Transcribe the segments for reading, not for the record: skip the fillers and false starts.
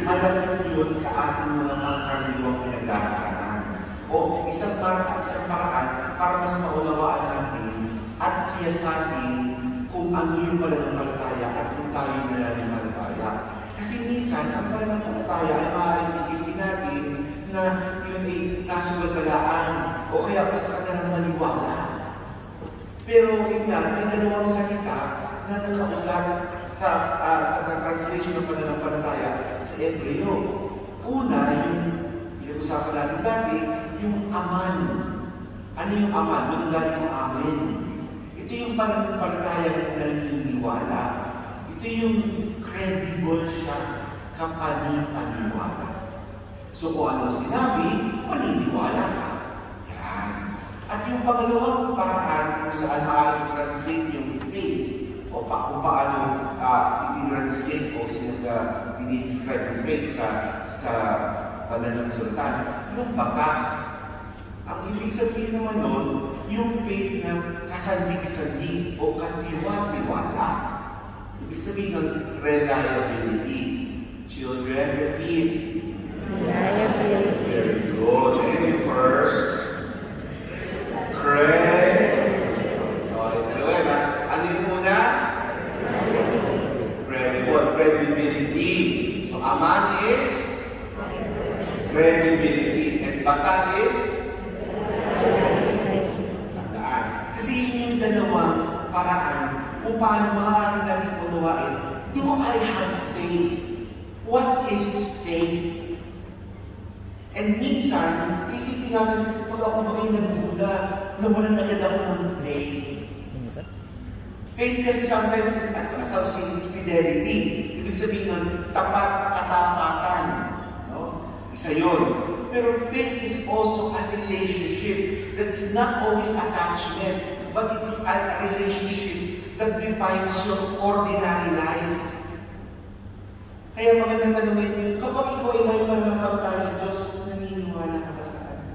malapit yun sa ating mga pangkaraniwang pinagdadaanan. O isang paraan para mas maunawaan natin at siyasatin kung ano yung pananampalataya at kung tayo nananampalataya. Kasi minsan, ang pananampalataya ay maaaring isipin natin na yun ay nasuwagalaan o kaya basta ka na maniwala. Pero yun nga, may dalawang salita na nakaulat sa translation ng pananampalataya sa Hebreo. Una, yung pinag-usapan natin dati, yung aman. Ano yung aman? Yung galing yung amin. Ito yung pananampalataya na naniniwala. Ito yung credible siya kapag paniwala. So kung ano sinabi, paniniwala ka. Yan. At yung pangalawang paraan kung saan maaaring translate yung faith o kung paano i-translate o i-describe yung faith sa pananampalataya, yung baka. Ang ibig sabihin naman nun, yung faith na kasandig-sandig o katiwa-tiwala. Ibig sabihin ng reliability. Children, repeat. Reliability. Very good. And first, ano yung muna? Credibility. So, aman is credibility. And bata is tandaan. Kasi yun yung dalawang paraan kung paano maaari natin unawain. Do I have faith? What is faith? And minsan, isipin natin, pag ako maging nagmula, nawalan agad ako ng faith. Faith kasi sometimes is associated with fidelity. Ibig sabihin ng tapat, katapatan. No? Isa yun. Pero faith is also a relationship that is not always attachment, but it is a relationship that defines your ordinary life. Kaya magandang tanongin niyo, kapag ikaw ay may pananampalataya sa Diyos, naniniwala ka ba sa Kanya?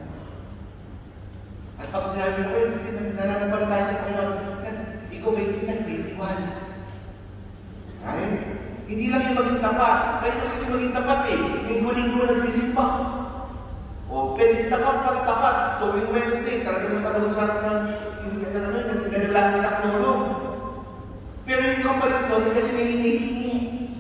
At pag sinabi ko, nananampalataya sa Kanya, ikaw ay nagtitiwala. Right? Hindi lang yung maging tapat. Pwede kasi maging tapat eh. Linggo-linggo nagsisimba. O pwede tapat, tuwing Wednesday, talagang matalong sa atin ng naglalaki sa tulong. Pero yung kapalit doon, kasi may hinihingi.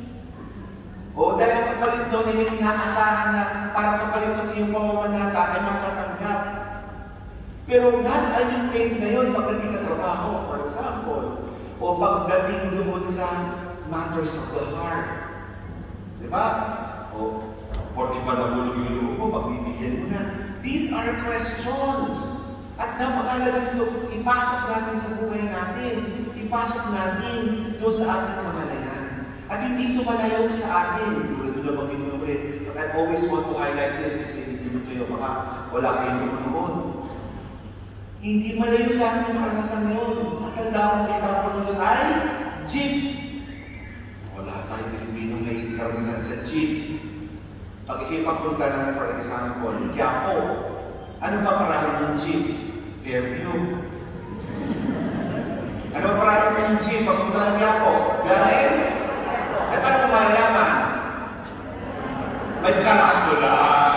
O dahil ang kapalit doon ay inaasahan na para kapalit doon yung pamamanata ay makatanggap. Pero nasaan yung faith na yun pagdating sa trabaho, for example, o pagdating doon sa matters of the heart. Diba? O, 40 pa nabulog yung loob mo, pagbibigyan mo na. These are questions. At napakalaga ito, ipasok natin sa buhay natin. Ipasok natin doon sa ating kamalayan. At hindi ito malayaw sa atin. Tulad doon na pag-inulit. But I always want to highlight this kasi hindi mo kayo baka wala kayong noon. Hindi malayo sa atin yung karanasan yun. Matanda akong example nito ay jeep. Wala tayong Pilipino may karanasan sa jeep. Pag ikipapunta naman, for example, Quiapo. Ano ba parahan ng jeep? Fairview. Ano ba parahan ng jeep? Pagpunta ng Quiapo? Dahil? At paano malalaman? May karatula.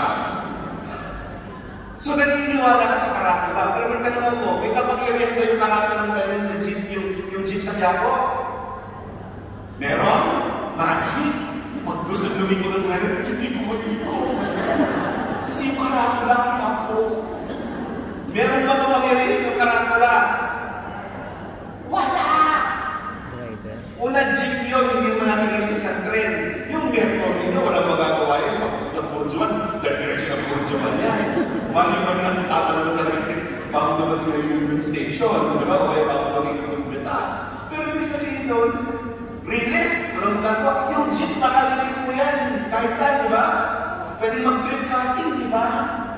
So, naniniwala ka sa karatula. Pero may tanong mo, may kapag-i-react ba yung karatula ng ganyan sa jeep, yung jeep sa Quiapo? Meron? Magic? Pag gusto lumiko ng ngayon, hindi ko maliko. Kasi yung karatula ang ako. Meron ba kapag-i-react yung karatula? Wala! Una jeep yun, hindi mo nasa ilis ng tren. Yung metro nito, walang magagawa yun. Pag Purjuan, diretso ng Purjuan yan. Mali ba nga tatanong na rin bago naman yung Union Station, diba? O kaya bago naman yung Beta. Pero ibig sabihin doon, release, walang gagawa. Yung jeep, nakalilig mo yan. Kahit saan, diba? Pwede mag-grip cutting, diba?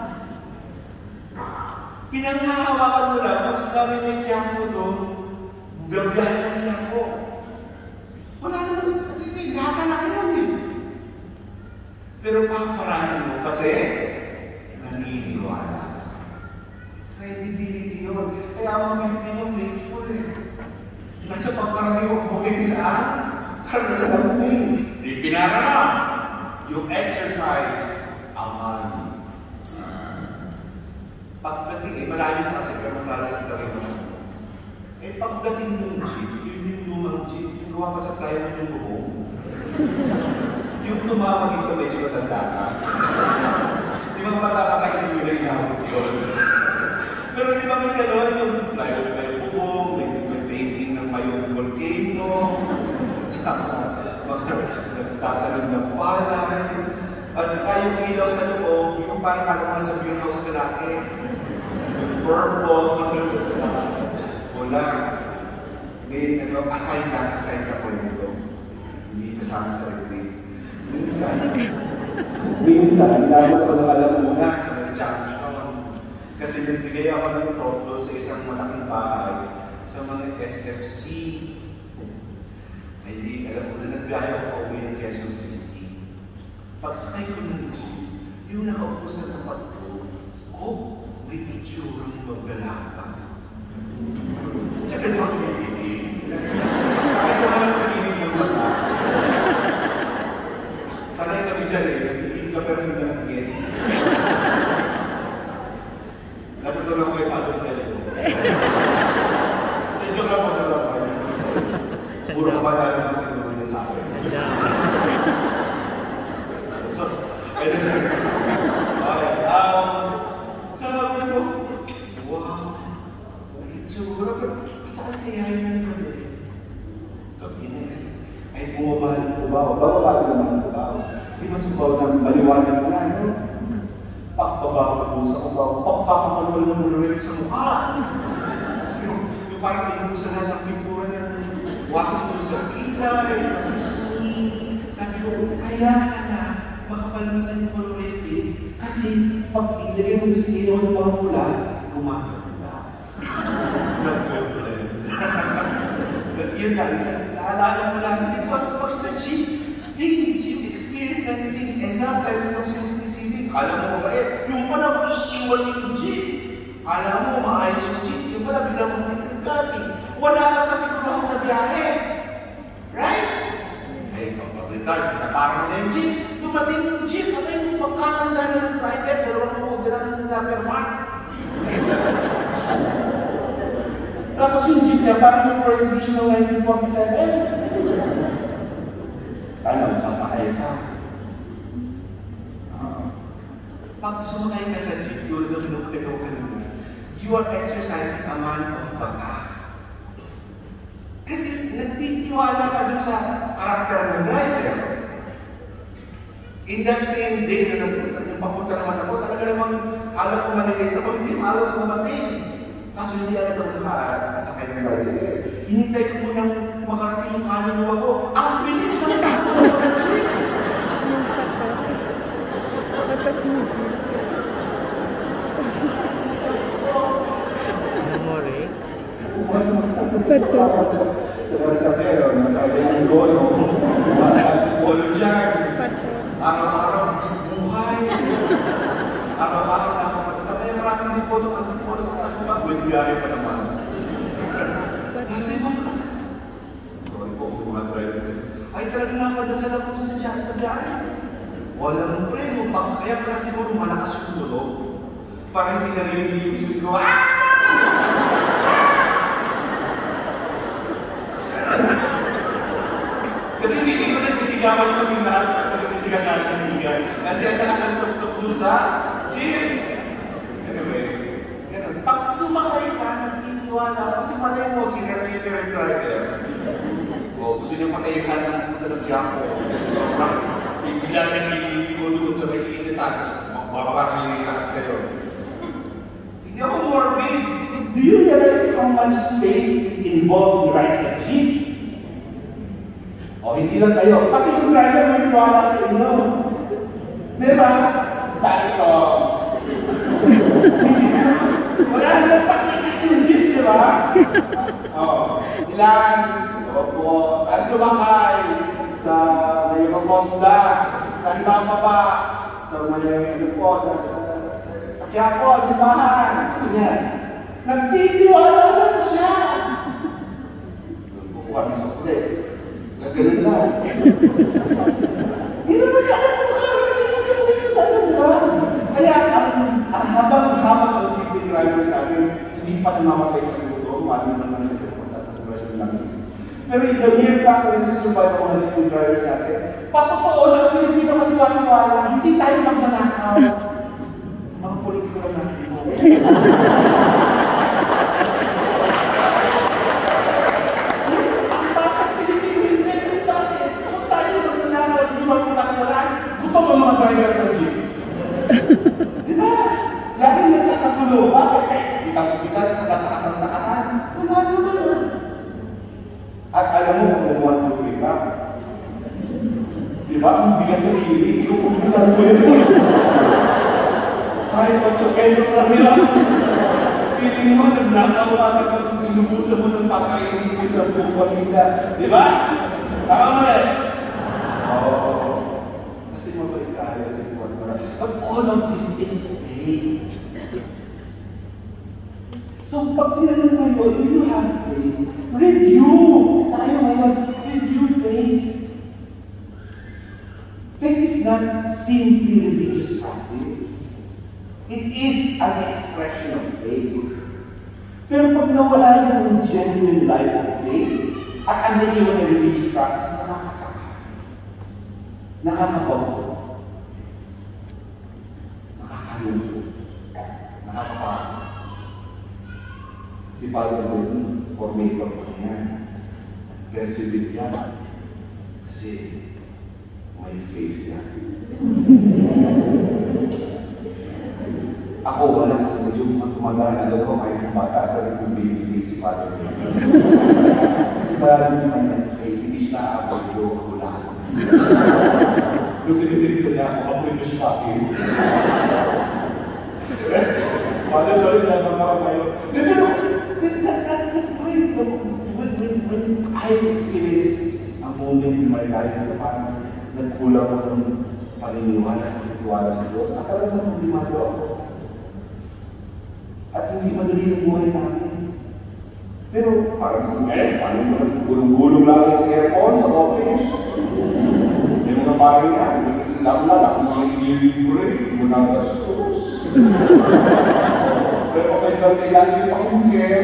Pinanghahawakan mo lang, kung sabi may Quiapo doon, gagawin ng Quiapo. Wala naman, hindi, gata na kayo eh. Pero paparahin mo kasi, naniniwala. Credibility yun. Kaya ang mga Pilipino faithful eh. Nasa pagkarami ko, bukit nila, karanasan mo eh. Di pinarama. Yung exercise aman. Pagdating, malayo na kasi pero para sa rin naman. Pagdating ng jeep, yun yung lumang jeep, yung gawa pa sa tayo ng yung buhong. Yung tumawag dito medyo matanda ka. Di ba matanda ka yung nila inawag yun? Pero di ba may gano'n yung plywood na yung buhong, may painting ng mayong volcano, nagtatanong ng palay, at saka yung ilaw sa loob, yung parang kalaman sa beer house ka laki. Yung purple, wala. May assign ka po nito. Hindi kasama sa retreat. Minsan, dapat ko lang alam muna sa nag-junction. Kasi nagbigay ako ng toto sa isang malaking bahay sa mga SFC. Ay, alam ko na nagbiyahe ako uwi ng Quezon City. Pagsakay ko ng jeep, yung nakaupo sa tapat ko, may picture ng maglalakad. Tsaka na ako nagiging. Kahit naman sa inig ng mata. Sanay kami dyan nagiging ka pero hindi nakagin. Natutulong ko yung pag-hotel ko. Medyo ka po na lang. Puro ka ba na lang ang tinulungan sa akin? So, anyway. Okay, sabi ko, wow, siguro, saan kaya yun na kami? Kami na yan. Ay, bumaba ng tubaw. Bababa naman ng tubaw. Di ba subaw ng baliwanag na, no? Pagbabaw ko sa ubaw, pagkakakalwal ng mulawin sa mukha. Yung parang inuusan na ng pintura niya. Wakas mo sa kita, sabi ko, kaya ka na makapalmasan yung colorete kasi pag ilagay mo sa ilaw ng mga pula, gumaganda. Yun lang, naalala mo lang, because pag sa jeep, things you experience many things, and sometimes those criticism, kala mo ba yung pala mag-iiwan yung jeep, kala mo maayos yung jeep, yung pala biglang mag-iiwan. Wala ka kasi kung sa biyahe. Right? Ay, kapag retard, naparang na yung jeep. Dumating yung jeep, at yung pagkakanda na ng private, dalawang mo, dalawang na permark. Tapos yung jeep niya, parang yung first edition ng 1947. Ano, sasakay ka. Pag sumakay ka sa jeep, you are exercising a man of baga. Kasi nagtitiwala ka doon sa karakter ng driver. In that same day na papunta naman ako, talaga namang alam ko malilit ako, hindi alam ko matin. Kaso hindi alam ko nakasakay ng bicycle. Hinintay ko munang makarating yung kaluluwa ko. Ang bilis ng takbo ng jeep! Patak mo jeep. Memori? Patak. Sabi ng gono, polo dyan. Araw-araw, buhay. Araw-araw na ako. Sabi maraming din po itong polo sa taas mo. Biyahe pa naman. Kasi mga kasas. Sorry po, mga driver. Ay, talaga na ako dasal ako sa biyahe. Walang preno. Kaya pala siguro malakas yung tulog. Para hindi narinig yung business ko. Kasi hindi ko nagsisigawan ko yung lahat pag hindi ka kanigan. Kasi ang nakasantok doon sa jeep. Anyway, ganun. Pag sumakay ka, nagtitiwala. Kasi malay mo, si refrigerator driver. O, gusto niyo patayin ng Jaco. Bigla niyang hindi mo doon sa may isitan. Mapaparang yung ikat kayo. Hindi ako morbid. Do you realize how much faith is involved in riding a jeep? O, hindi lang kayo. Pati yung driver may tiwala sa inyo. Diba? Sabi ko, wala naman pakikit yung jeep, diba? O, ilan? Opo, saan sumakay? Sa may Rotonda. Saan bababa? Sa may ano po, sa Quiapo, simbahan. Yan. Nagtitiwala lang siya. Kukuha ng sukle. Nagganun lang. Hindi naman niya ako pa namamatay sa gutom, wala naman natin sa sitwasyon ng langis. Pero in the mere fact na nagsusurvive ang mga school drivers natin, patotoo ng Pilipino katiwa-tiwala, hindi tayo magnanakaw. Mga politiko lang natin mo. Ang pasang Pilipino, hindi kasi bakit? Kung tayo magnanakaw, hindi magpapatiwala, gutom ang mga driver ng jeep. Diba? Laging nagkakagulo. Bakit? Kita sa kataasan-taasan. Wala naman. At alam mo kung one, two, three ka. Diba? Ang bigat sa ili. Ikaw kung isang mo yun. Kahit 8 pesos lang nila. Piling mo, nagnakaw ka kapag inubusan mo ng pakainin ng isang buong pamilya. Diba? Tama mo rin? Oo. Kasi mabalik tayo. But all of this is faith. So, pag tinanong kayo, do you have faith? Review! Tayo ngayon, review faith. Faith is not simply religious practice. It is an expression of faith. Pero pag nawala yung genuine life of faith, at ano yung religious practice, nakakasama. Nakakabago. Nakakapagod. Si Father Bernie, formator ko niya. Persevere yan. Kasi may faith yan. Ako wala kasi medyo tumagal ko kahit ng bata pero kung binibigay si Father Bernie. Kasi marami naman yan faith, hindi siya nakakapagdo ako lahat. Yung sinitirisan niya ako, apoy niyo siya sa akin. Father, sorry na naman kayo. Pero, that's the point. When I experienced a moment in my life na parang nagkulang ako ng paniniwala, nagtiwala sa Diyos, akala mo kung limado ako. At hindi madali ang buhay natin. Pero, parang sa paano mo gulong-gulong lagi sa aircon, sa office. May mga parang yan, lamla, ako mga inilibure, muna gastos. Pero okay daw kailangan yung pakinggan.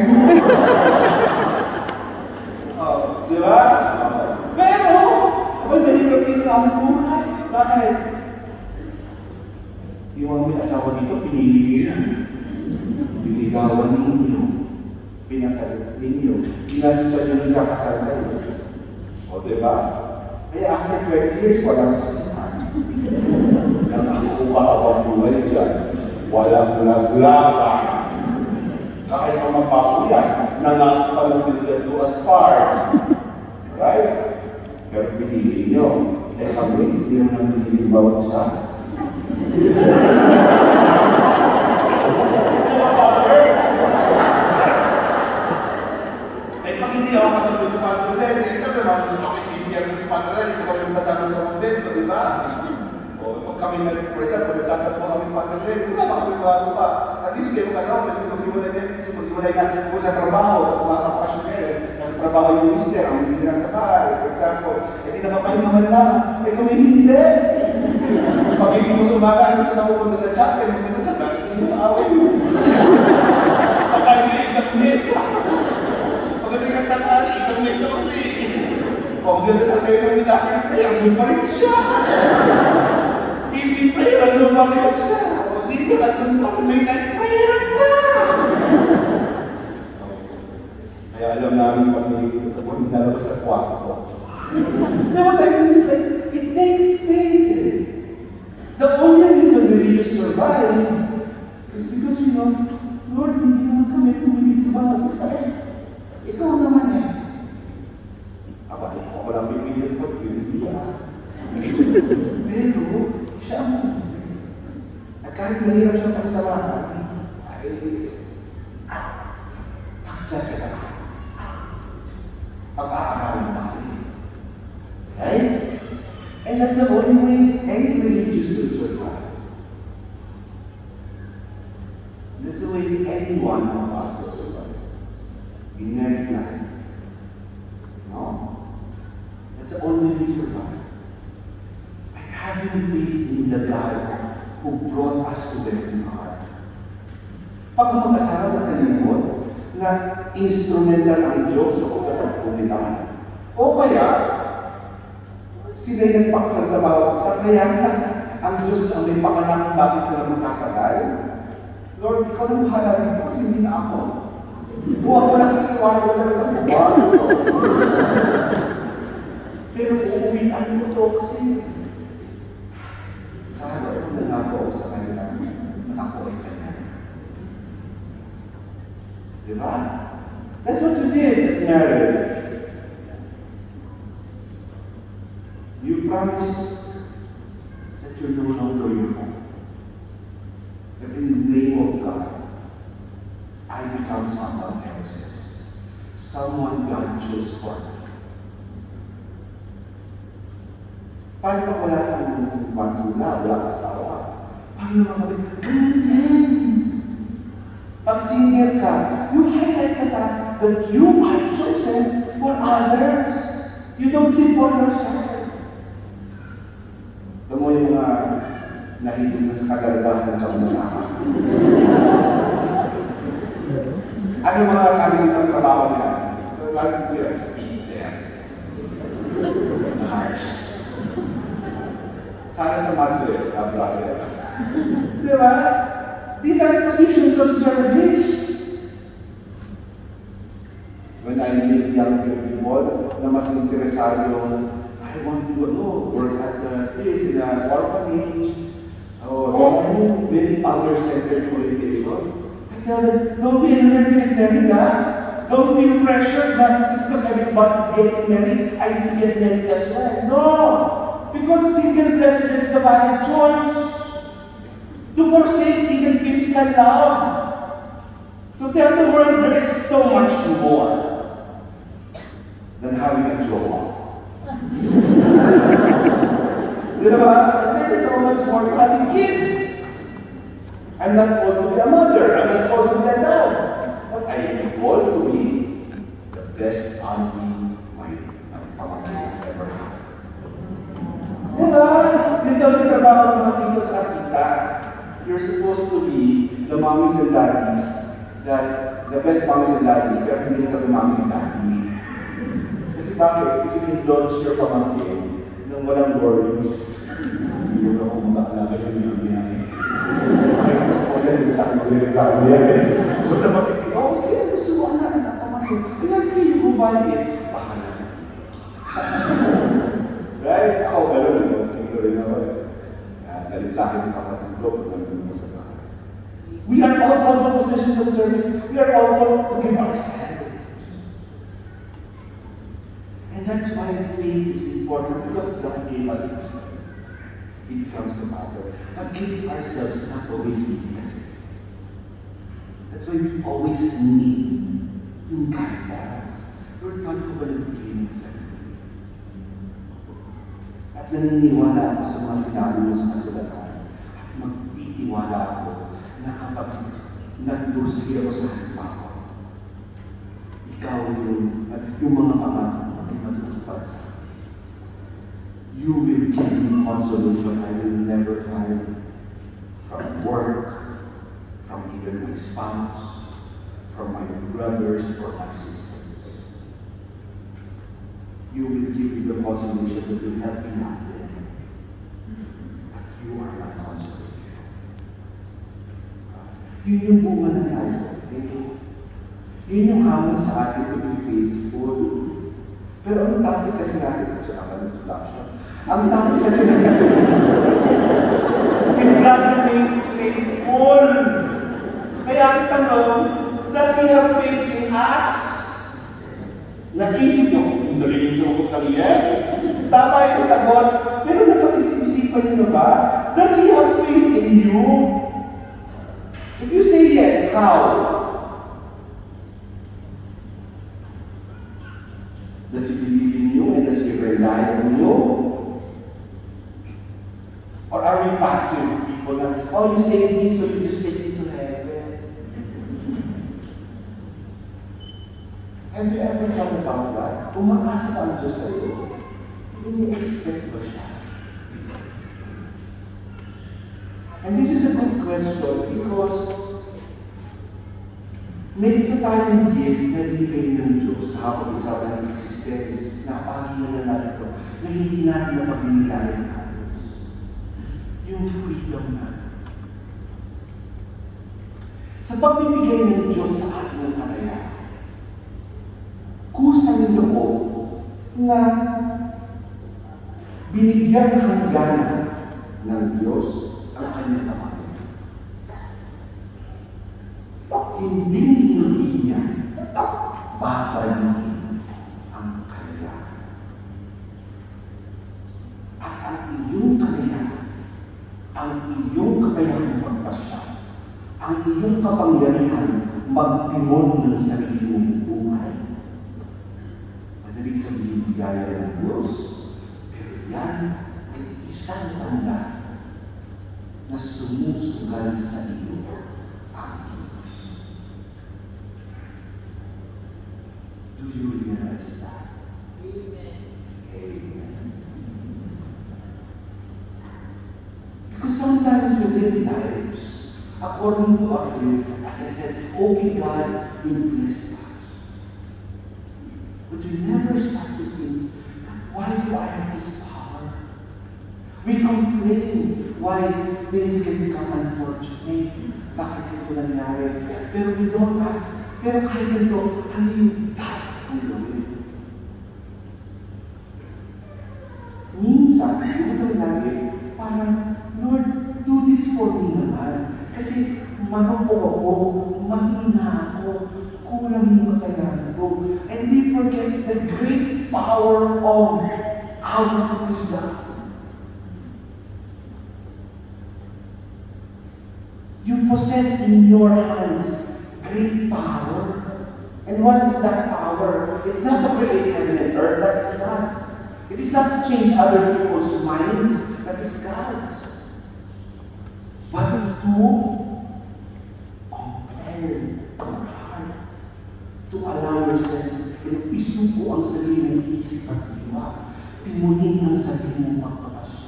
Diba? Pero, ako nalilog yung kami buhay. Bakit? Yung mga asawa dito, pinili yan. Pinigawan ninyo. Pinasalit ninyo. Kinasusan nyo ng kakasal kayo. O diba? Kaya after 20 years, walang susihan. Nang nakukuha ang buhay dyan. Walang naglaban. Kahit mga pakuyan, nanakapalang nila to as far. Right? Pero pinili nyo. Eh kami, hindi naman pinili bawat isa. Eh pag hindi ako kasunod sa patuloy, ito naman, makikibigyan mo sa patuloy, ito kami kasama sa kontento, di ba? Pag kami for example, nagtatag mo kami patuloy, wala ba kami bago pa? At least kayo kasama, mag-iwalay natin, mag-iwalay natin po sa trabaho, at mga kapakasyon kayo, nasa trabaho yung mister, ang mister ng bahay, for example, hindi nakapahingaman lang, eh kami hindi. Pag-isip mo sa umaga, ano sa napupunta sa chapel, magpunta sa chapel, hindi mo away mo. Pagkain na isang mesa. Pagdating ng tanghali, isang mesa ulit. Pag dito sa kayo ng midakang prayer, doon pa rin siya. Hindi prayer, doon pa rin siya. O dito, doon pa rin may prayer pa. Kaya alam namin pag nalilito ko, hindi nalabas sa kwarto. Now what I mean is like, it takes faith. The only reason we really survive is because, you know, Lord, hindi naman kami pumilit sa bawat isa. Ikaw naman yan. Aba, ako lang pipilin ko, hindi yan. Pero, siya ang at kahit mahirap siya pagsamahan, ay, taksa siya na. Pag-aaralan natin. Right? And that's the only way any religious will survive. That's the way any one of us will survive. In married life. No? That's the only way we survive. By having faith in the God who brought us to the heart. Pag mag-asawa na kalimot, na instrumental ang Diyos sa pagkakapunitan. O kaya, sila yung nagpaksa sa bawat isa, kaya na ang Diyos ang may pakanak bakit sila magkakagal. Lord, ikaw nang bahala dito kasi hindi na ako. Kung ako nakikiwala ko talaga, buwan ko. Pero uuwian mo to kasi sa harap na nako sa kanila, ako ay kanya. Diba? That's what you did at marriage. You promised that you're no longer your own. That in the name of God, I become someone else's. Someone God chose for me. Paano pag wala kang matula, wala kang asawa? Paano naman kami? Pag single ka, you highlight the fact that you are chosen for others. You don't live for yourself. Ito mo yung mga nahihig na sa kagalbahan ng kamunalaman. Ano mga kalimitang trabaho niya? So, last year, pizza. Harsh. Sana sa Madrid, brother. Diba? These are positions of service. When I meet young people na mas interesado, I want to work at this in an orphanage or many other-centered orientation. I tell them, don't be energetic married, don't feel pressured that just because everybody's getting married, I need to get married as well. No! Because single blessedness is a valid choice. To forsake even physical love. To tell the world there is so much more than having a job. Diba? There is so much more to having kids. I'm not called to be a mother. I'm not called to be a dad. But I am called to be the best auntie my pamangkin has ever had. Diba? Dito yung trabaho ng mga tito sa kita. You're supposed to be the mommies and daddies that the best mommies and daddies, pero hindi ka mommy and daddy. Kasi bakit? You can launch your pamangkin nang walang worries. Hindi mo ako makakalaga yung nangyayari. Ay, mas ulit yung sa aking magre-regalo yan eh. Basta masiki, sige, gusto mo na ang pamangkin. Kaya sige, yung bumali eh. Baka nasa right? Ako, gano'n mo. Ito rin ako eh. Dahil sa akin, kapatid ko, nandun mo sa bahay. We are all called to positions of service. We are all called to give ourselves. And that's why faith is important, because God gave us it. It becomes a matter. But giving ourselves is not always easy. That's why we always need yung guidance. Lord, paano ko ba nag-bigay sa at naniniwala ako sa mga sinabi mo sa kasulatan. At magtitiwala ako na kapag nag-dusgi ako sa halimaw ko, ikaw at yung mga pamangkin ay matutupad sa akin. You will give me consolation I will never find from work, from even my spouse, from my brothers or my sisters. You will give me the consolation that will help me out there. But you are my consolation. Yun yung bunga ng life of faith. Yun yung hamon sa atin to be faithful. Pero ang topic kasi natin sa akin introduction, ang topic kasi natin is God remains faithful. Kaya ang tanong, does He have faith in us? Naisip niyo, kung narinig sa ukot ng iyan, tama yung sagot. Pero napag-isip-isipan niyo ba? Does He have faith in you? If you say yes, how? Does He believe in you and does He rely on you? Or are we passive people na, oh, you say this, so you just take it to heaven? Have you ever thought about that? Kung makasa ang Diyos sa iyo, ini-expect ba siya? And this is a good question because May isa tayong gift na binigay ng Diyos na kapag-usapan ng existence na panginoon na natin ito na hindi natin napabinigayan ng halos. Yung freedom na. Sa pagbibigay ng Diyos sa atin ng kalayaan, kusang loob na binigyan hangganan ng Diyos ang kanyang kapatid. Hindi niya babalikin ang kalayaan. At ang iyong kalayaan, ang iyong kakayahang magpasya, ang iyong kapangyarihan magtimon ng sarili mong buhay. Madaling sabihin bigaya ng Diyos, pero yan ay isang tanda na sumusugal sa iyo ang Diyos. Do you realize that? Amen. Amen. Because sometimes within lives, according to our faith, as I said, only God will bless us. But we never stop to think, why do I have this power? We complain why things can become unfortunate. Bakit ito nangyari? Pero we don't ask, pero kahit ito, ano yung dapat ang gawin? Minsan, yung lagi, parang, Lord, do this for me naman. Kasi manupo ako, mahina ako, kulang yung kakayahan ko. And we forget the great power of our freedom. You possess in your hands great power. And what is that power? It's not to create heaven and earth, that is God's. It is not to change other people's minds, that is God's. But to compel your heart, to allow yourself, isuko ang sarili mong isip at diwa, pimunin ang sarili mong pagkakasya.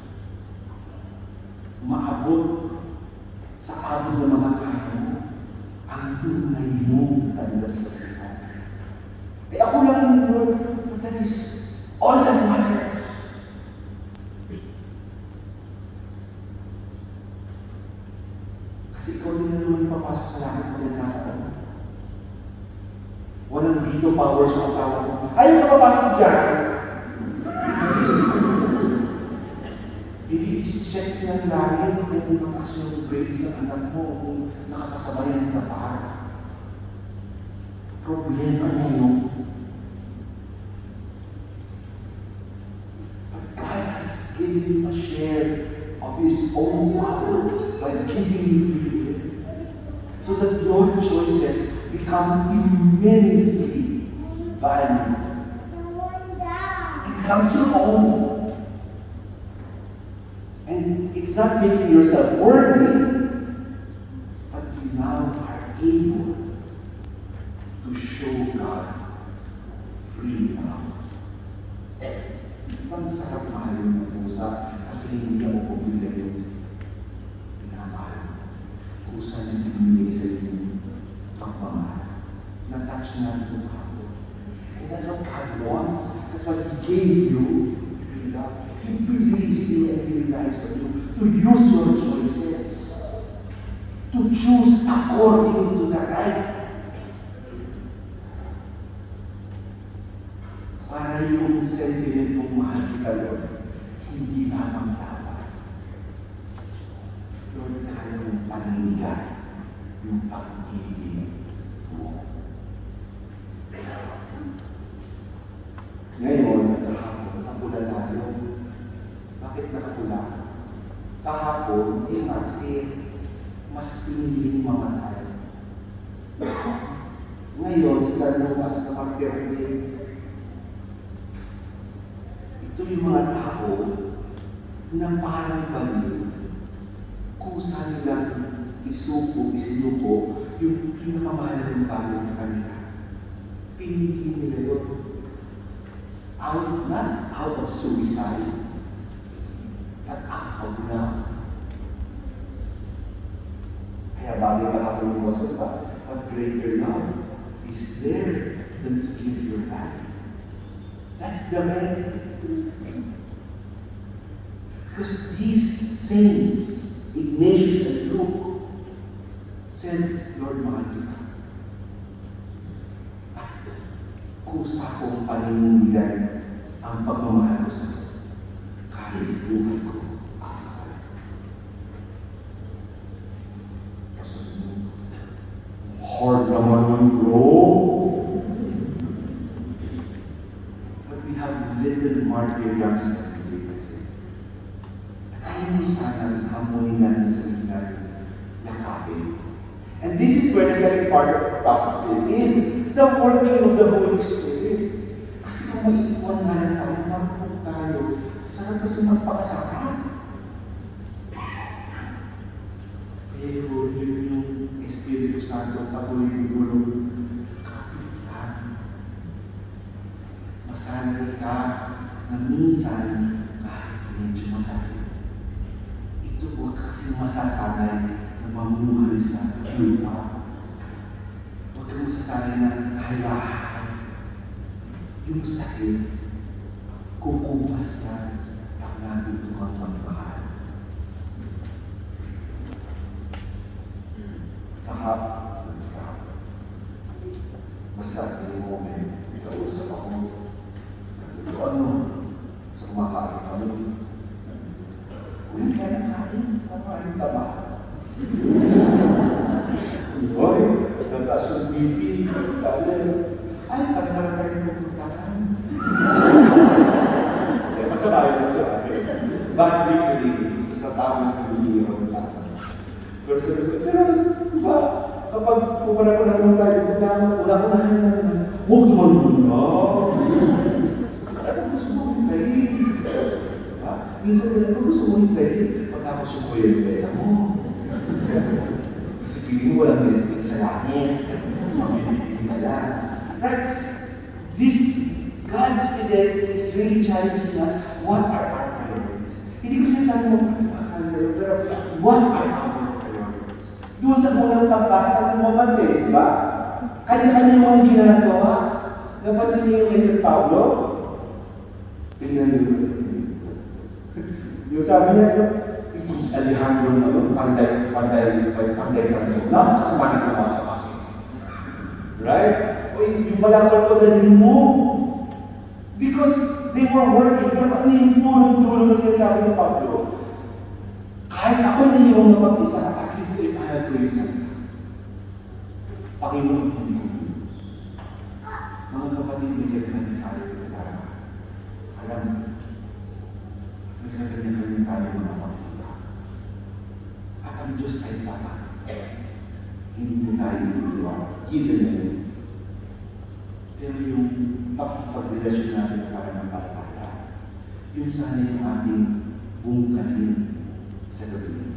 Maabot sa abot ng mga kaya mo, ang tunay mong tanda sa buhay. Eh ako lang yung Lord, but that is all that matters. Kasi ikaw din na naman papasok sa langit kung nagkakaroon. Walang veto power sa asawa mo. Ayaw ka papasok dyan. I-check ng langit kung nakas yung grades ng anak mo, kung nakakasabayan sa park. Problema na yun. But God has given you a share of His own power by giving you free will, so that your choices become immensely valuable. It becomes your own. And it's not making yourself worthy, but you now are able to show God free love. Ang sarap mahalin ng pusa kasi hindi ako pumila yung pinamahal. Pusa na pinili sa inyo pagmamahal. Na-touch na ito ako. And that's what God wants. That's what He gave you. Free love. He believes you and He relies on you to use your choices. To choose according to the right. Para yung sentiment mong mahal kita, Lord, hindi lamang dapat. Lord, kaya mong panindigan yung pag-ibig mo. Ngayon, kahapon, nakapula tayo. Bakit nakapula? Kahapon, mas pinili mamatay. Ngayon, sa lumas sa mag-birthday, ito yung mga tao na parang baliw. Kusa nilang isinuko yung pinakamahal ng bagay sa kanila. Pinili nila yun. Not out of suicide, but out of love. Kaya bagay ka ako yung wasal pa. what greater love is there than to give your life? That's the way. Because these saints, Ignatius and Luke, said, Lord, mahal kita. At kusa kong panindigan ang pagmamahal ko sa iyo. Kahit buhay ko ang kapalit. Hard naman yung bro. But we have little martyrdom certificates. Ayaw mo sana hamunin natin sa hinay yakapin. And this is where the second part of the topic is the working of the Holy Spirit. Kasi kung maiiwan nga lang tayo, napapag tayo, sarap kasi magpakasama. Pero yun yung Espiritu Santo patuloy gulong kapitan. Masanay ka na minsan kahit medyo masakit. Ito po kasi masasanay na mamuhay sa lupa. Huwag kang masasanay na hayaan. Yung sakit, kukupas yan pag nandito kang magmahal. Basta yung moment, ikausap ako. Ito ano? Sa kumakain kami. Uy, kaya kain. Kamain tama. Uy, nataas yung BP. Ay, pagkaroon tayo ng pagkakaan. Masama yun sa akin. But usually, sa tamang hindi yung pagkakaan. Pero sabi ko, diba? Kapag pupunta ko na naman tayo, una-unahin naman. Huwag naman muna. Ano gusto mo hintayin? Minsan nila, ano gusto mo hintayin? Pagkakos yung kuya yung pera mo. Kasi piling mo walang Netflix sa langit. Mabibigin ka lang. Right? This God's fidelity is really challenging us. What are our priorities? Hindi ko sinasabi mo, pero what are our doon sa unang tampasan, lumabas eh, di ba? Kanya-kanya mga ginagawa. Napasin niyo yung kay San Pablo? Tingnan niyo. Yung sabi niya, Isus Alejandro na doon, panday kanso. Napakasama na naman sa akin. Right? O yung balakal ko dalhin mo. Because they were working. Pero ano yung tulong-tulong na sinasabi ng Pablo? Kahit ako na yung napag-isa, ayaw ko yung salita. Panginoon hindi ko yun. Mga kapatid, may kanya tayo na alam mo, may kanya tayo mga makikita. At ang Diyos ay tapat. Hindi mo tayo iiwan. Given na yun. Pero yung pakipagrelasyon natin para ng pagkata, yun sana yung ating bungkalin sa gabi.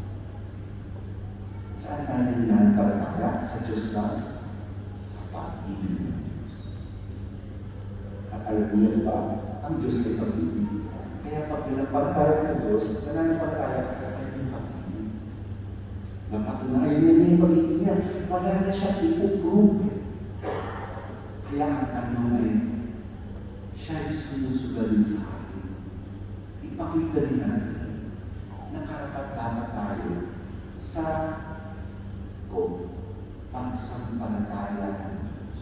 Saan tayo nanampalataya? Sa Diyos lang, sa pag-ibig ng Diyos. At alam niyo ba, ang Diyos ay pag-ibig. Kaya pag nanampalataya sa Diyos, nanampalataya ka sa kanyang pag-ibig. Napatunayan niya yung pag-ibig niya. Wala na siya ipuprove. Kaya ang tanong ay, siya ay sumusugalin sa atin. Ipakita rin natin na karapat-dapat tayo sa pagsampalataya ng Diyos.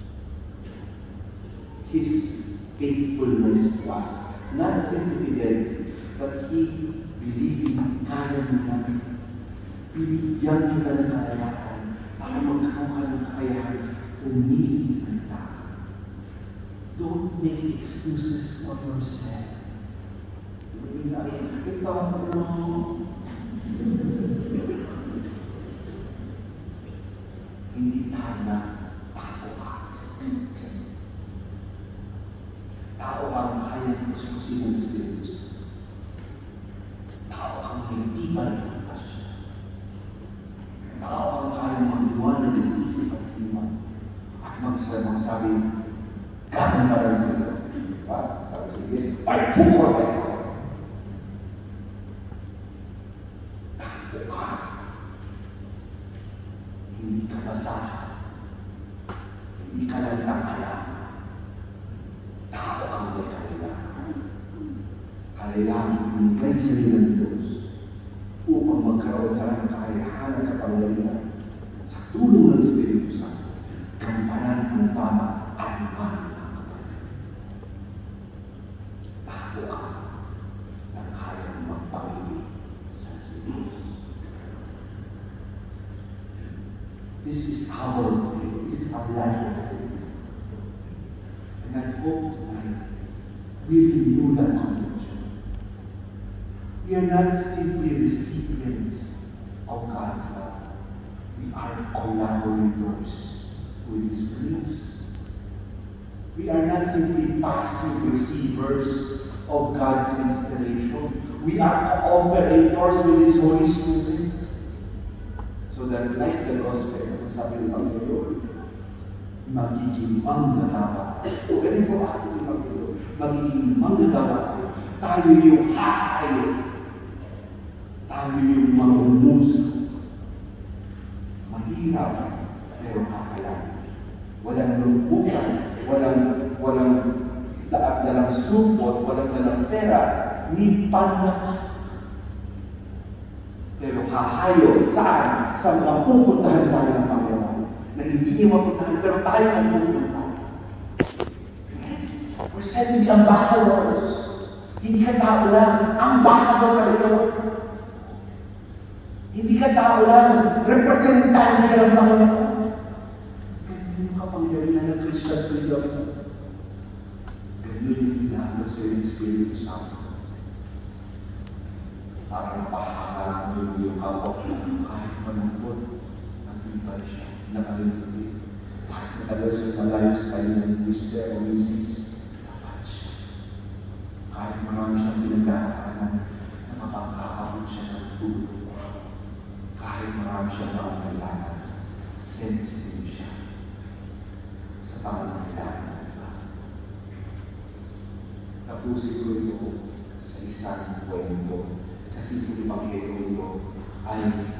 His faithfulness to us, not simply fidelity, but He believing kaya mo namin. Binigyan kita ng kayaan para magkaroon ka ng kayaan pumili ng tao. Don't make excuses for yourself. Ito ang hindi tama, tao ka. Tao kang kayang kuskusin ng Espiritu. Tao kang hindi malipas. Tao kang kayang mag-iwanan ng isip at iman. At magsabi, gano'n pa rin ito. Diba? Sabi si Jesus, by hook or by crook. Tao ka. Hindi hindi ka basa, hindi ka lang nakala. Tao ang may kailangan. Kailangan ibigay sa iyo ng Diyos upang magkaroon ka ng kakayahan at kapangyarihan sa tulong ng Espiritu Santo, gampanan ang tama at mahal ng kapatid. Tao ka na kayang magpangili sa Diyos. This is our life of faith. And I hope tonight we renew that conviction. We are not simply recipients of God's love. We are collaborators with His grace. We are not simply passive receivers of God's inspiration. We are cooperators with His Holy Spirit. So that like the gospel, sabi ng Panginoon, magiging manggagawa. O ganun po ating Panginoon, magiging manggagawa. Tayo yung hahayo. Tayo yung mamumuso. Mahirap, pero kakayanin. Walang lumbukan, walang dalang supot, walang dalang pera, ni panak. Pero hahayo, saan? Sa mga pupuntahan sa ng Panginoon. Na hindi niya mapuntahan, pero tayo ang pupuntahan. We're said to be ambassadors. Hindi ka tao lang, ambassador ka rin. Hindi ka tao lang, representante ka ng Panginoon. Ganun yung kapangyarihan ng Christian freedom. Ganun yung ginagawa sa Espiritu Santo. Parang pahaharap mo yung kapok kahit manungkot, nagtibay siya, nakalintubig. Kahit matagal siya malayo sa kanyang twister o misis, dapat siya. Kahit marami siyang pinagdaanan, nakapagkakabot siya ng tulog. Kahit marami siyang pangangailangan, sensitive siya sa pangangailangan ng iba. Tapusin ko ito sa isang kwento. Kasi yung Ebanghelyo ito ay